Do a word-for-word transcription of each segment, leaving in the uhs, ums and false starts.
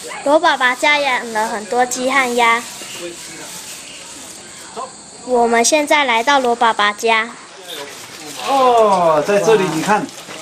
罗爸爸家养了很多鸡和鸭。我们现在来到罗爸爸家。 哦，在这里你看，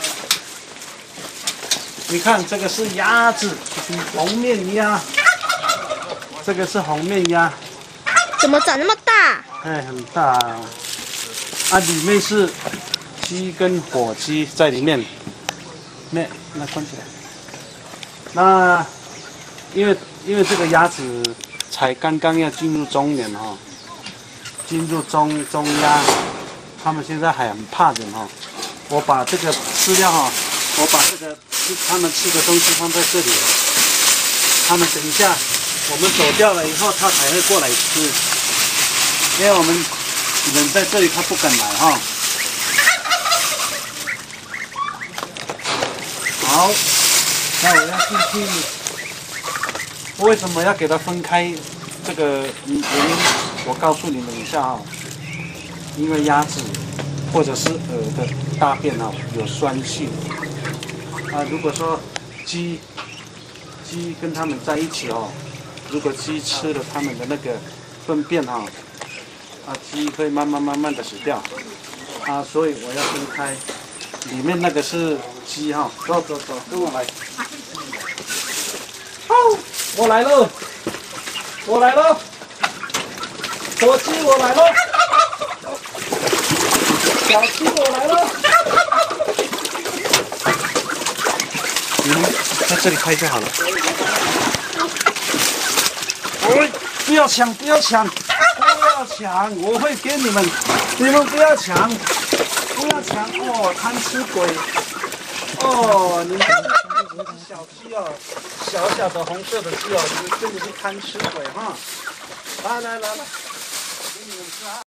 你看这个是鸭子，红面鸭，这个是红面鸭。 怎么长那么大？ 哎，很大啊！啊，里面是鸡跟火鸡在里面。那那关起来。那因为因为这个鸭子才刚刚要进入中年哈、哦，进入中中鸭，他们现在还很怕人哈、哦。我把这个饲料哈、哦，我把这个吃他们吃的东西放在这里，他们等一下我们走掉了以后，它才会过来吃。因为我们人在这里，它不敢来哈、哦。好，那我要进去。为什么要给它分开？这个原因我告诉你们一下哈、哦。因为鸭子或者是鹅的大便啊有酸性啊。如果说鸡鸡跟它们在一起哦，如果鸡吃了它们的那个粪便哈、哦。啊，鸡会慢慢慢慢的死掉，啊，所以我要分开，里面那个是鸡哈，走走走，跟我来。哦，我来了，我来了，火鸡我来了，小鸡我来了。你们在这里拍就好了。哎，不要抢，不要抢。不要抢，我会给你们，你们不要抢，不要抢哦，贪吃鬼！哦，你们小鸡哦，小小的红色的鸡哦，你们真的是贪吃鬼哈！来来来来，给你们吃啊！